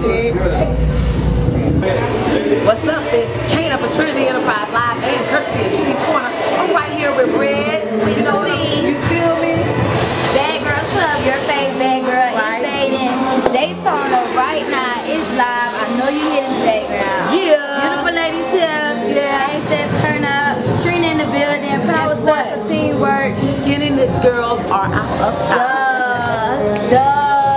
What's up? It's Kana for Trinity Enterprise Live and courtesy of Kitty's Corner. I'm right here with Red. You know, you feel me? Bad Girl Club, your favorite bad girl. Right. It's in Daytona right now. It's live. I know you hear in the background. Yeah. Beautiful ladies here. Yeah. I said turn up. Trina in the building. Power circle, teamwork. Skinny girls are out of style. Duh.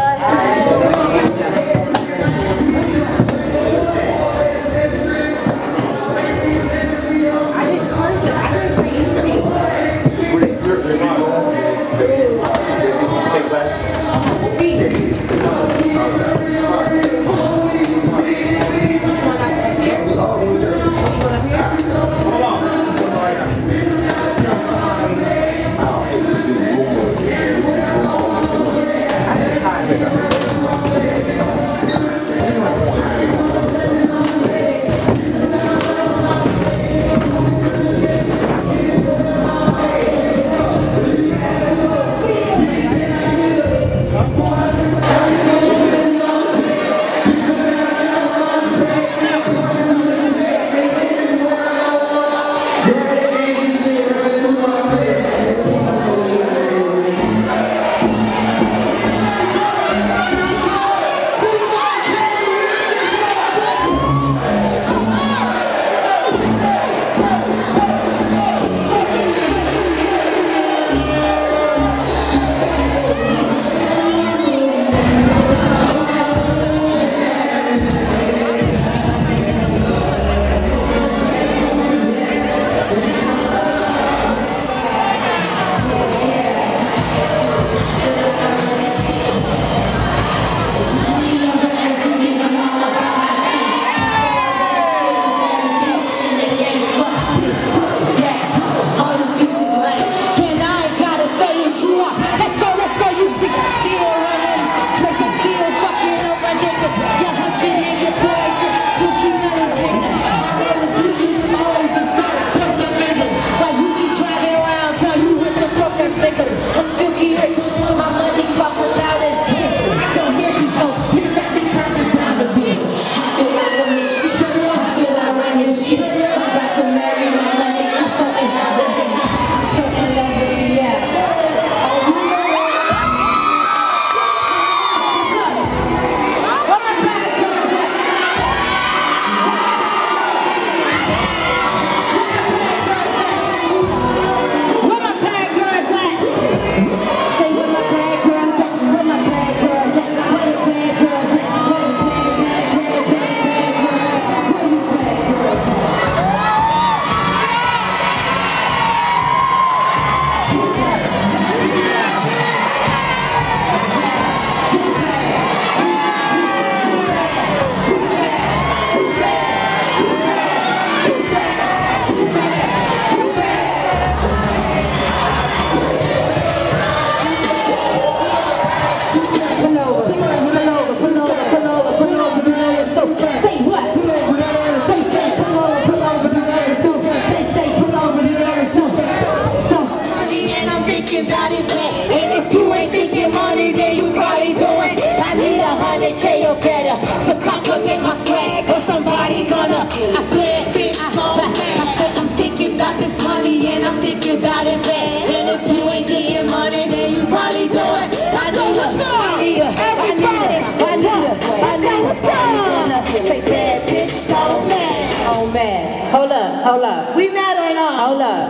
Hold up. We mad or not? Hold up.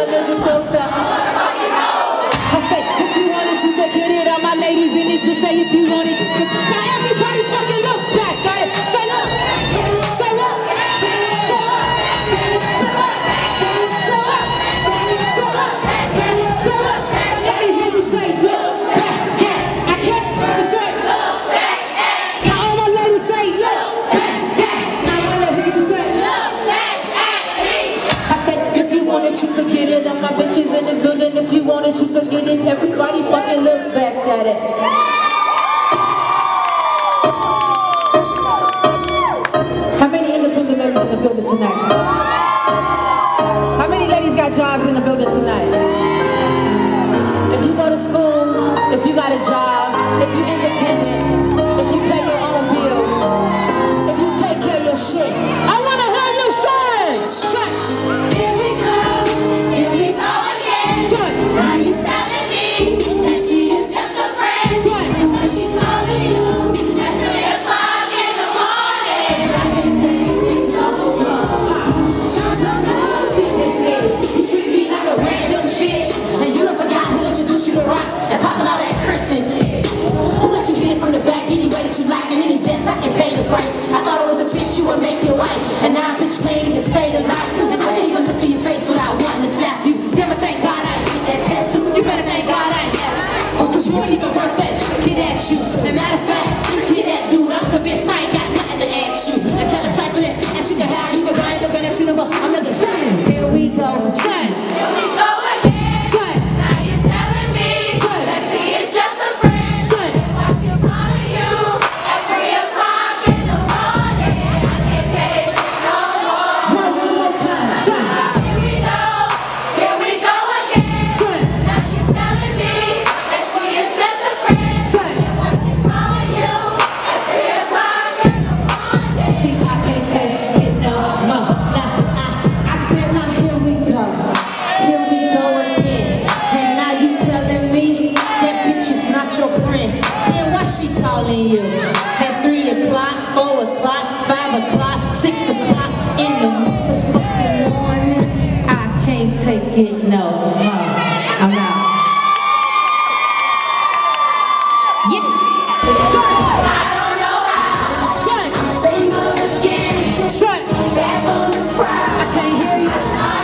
a little closer. I say, if you want it, you can get it. All my ladies in this bitch say, if you want it, you can. Now everybody fucking look back. Got it? Say look. Say what? Let me hear you say look back. Yeah, I can't say look back. Now all my ladies say look back. Yeah, I wanna hear you say look back at me. I said, if you want it, you can get it. All my bitches in this building. If you want it, you can get it. Everybody fucking look back at it. How many independent ladies in the building tonight? How many ladies got jobs in the building tonight? If you go to school, if you got a job, if you independent, if you pay your own bills, if you take care of your shit, I wanna hear you say, here we go again. Now you telling me that she is just a friend. And when she's calling you at 3 o'clock in the morning, I can take your love. You treat me like a random shit, and you don't forgot who introduced you to rocks and popping all that Kristen. Who let you hit it from the back any way that you like, and any dance I can pay the price. I thought it was a chance you would make your wife, and now I'm bitch playing and stay the night. And I can't even look in your face without wanting to slap you. Damn it, thank God I ain't get that tattoo. You better thank God I ain't have it. Oh, cause you ain't even worth that chick at you. And matter of fact, hit that dude, I'm convinced I ain't got nothing to ask you. And tell her trifling, and she can have you, cause I ain't looking at you no more. I'm looking, here we go, son. Here we go again. Son. Now you're telling me that she is just a friend. Son. Why she's calling you at 3 o'clock in the morning. I can't take it no more. One more time, son. Here we go again. Son. Now you're telling me that she is just a friend. Son. Why she's calling you at 3 o'clock in the morning. See, I can't take it no more. I said, now here we go. Here we go again. And now you telling me that bitch is not your friend. Then why she calling you? At 3 o'clock, 4 o'clock, 5 o'clock, 6 o'clock in the motherfucking morning. I can't take it no more. I'm out. Yeah. Son. I don't know how. Son. I'm single again. Son. Back on the crowd. I can't hear you.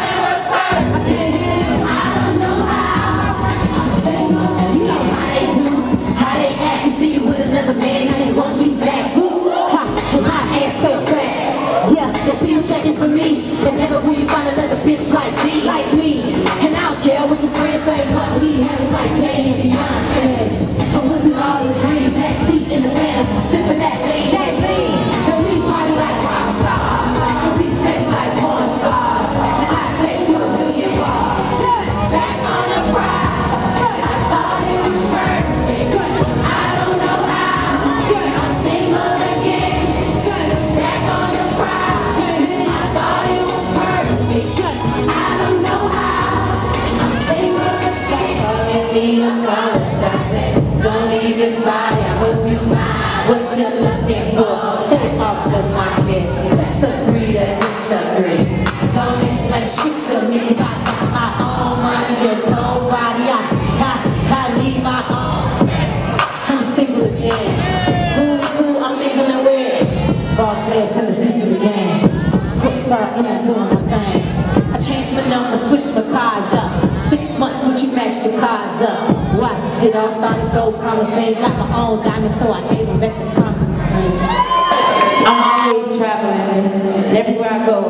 I can't hear you. I don't know how. I'm single. You know how they do. How they act. You see you with another man. Now they want you back. Ha. My ass so fast. Yeah. They see you checking for me. And never will you find another bitch like me. And I don't care what your friends say. What we have is like Jay and Beyonce. But what's with all the dream? Backseat in the van. Sipping that lean. And we party like rock stars. And we sex like porn stars. And I say to a million bars. Back on the crowd. I thought it was perfect. I don't know how. I'm single again. Back on the crowd. I thought it was perfect. I don't know how. I'm single again. Stop calling me apologizing. Don't leave your side. I hope you find what you're looking for. So off the market. Let's agree to disagree. Don't explain shit to me, cause I got my own money. There's nobody I need my own. I'm single again. Who I'm mingling with? Ball players in the system again. Quick start and I'm doing my thing. I changed my number, switched my cars up. 6 months when you matched your cars up. Why? It all started so promising. Got my own diamonds, so I gave them back the promise ring. I'm always traveling. Everywhere I go,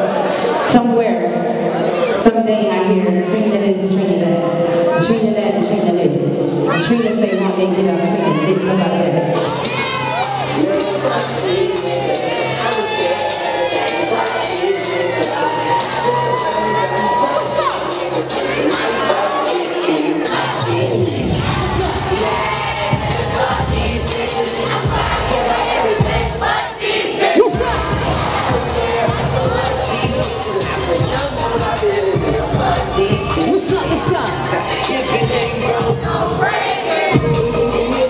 somewhere, someday I hear Trina this, Trina that. Trina that and Trina this. Trina say one day get up, Trina didn't come out there. What's up?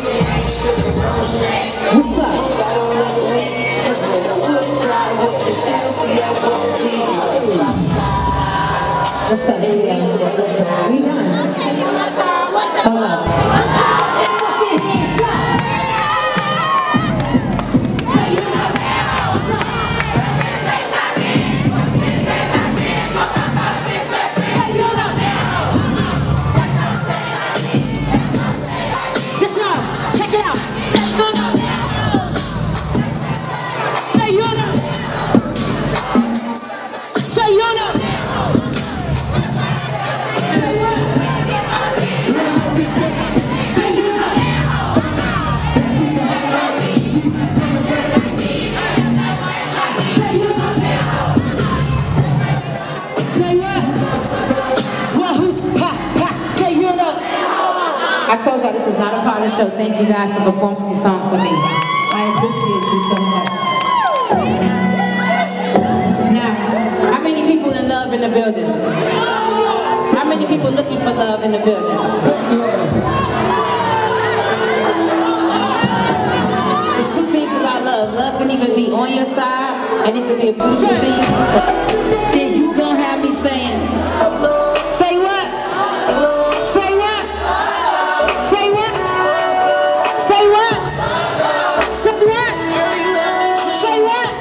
show. Thank you guys for performing this song for me. I appreciate you so much. Now, how many people in love in the building? How many people looking for love in the building? There's two things about love. Love can even be on your side, and it could be a push thing. Then you gon' have me saying, say what? Say what? Say what? Say what? Say what? Say what?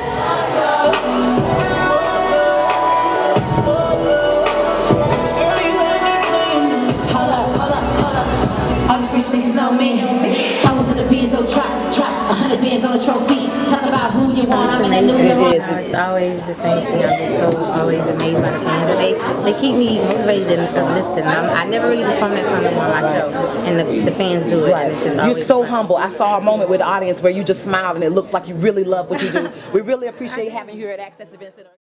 Hold up. All these rich niggas know me. I was in the Benzo trap, 100 bands on a trophy. Talk about who you want, I'm in the New York. It's always the same thing. I'm just so always amazed by the fans. And they keep me motivated and uplifted. I never really perform that song on my show, and the fans do it. And it's just You're so fun. humble. I saw a moment with the audience where you just smiled and it looked like you really love what you do. We really appreciate having you here at Access Events.